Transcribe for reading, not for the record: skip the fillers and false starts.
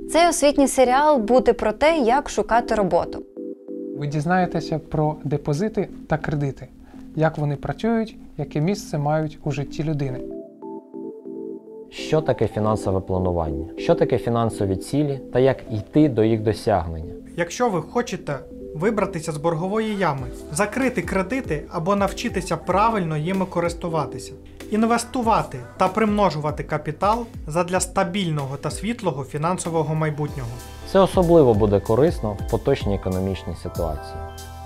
Цей освітній серіал буде про те, як шукати роботу. Ви дізнаєтеся про депозити та кредити, як вони працюють, яке місце мають у житті людини. Що таке фінансове планування? Що таке фінансові цілі та як йти до їх досягнення? Якщо ви хочете вибратися з боргової ями, закрити кредити або навчитися правильно їми користуватися, інвестувати та примножувати капітал задля стабільного та світлого фінансового майбутнього. Це особливо буде корисно в поточній економічній ситуації.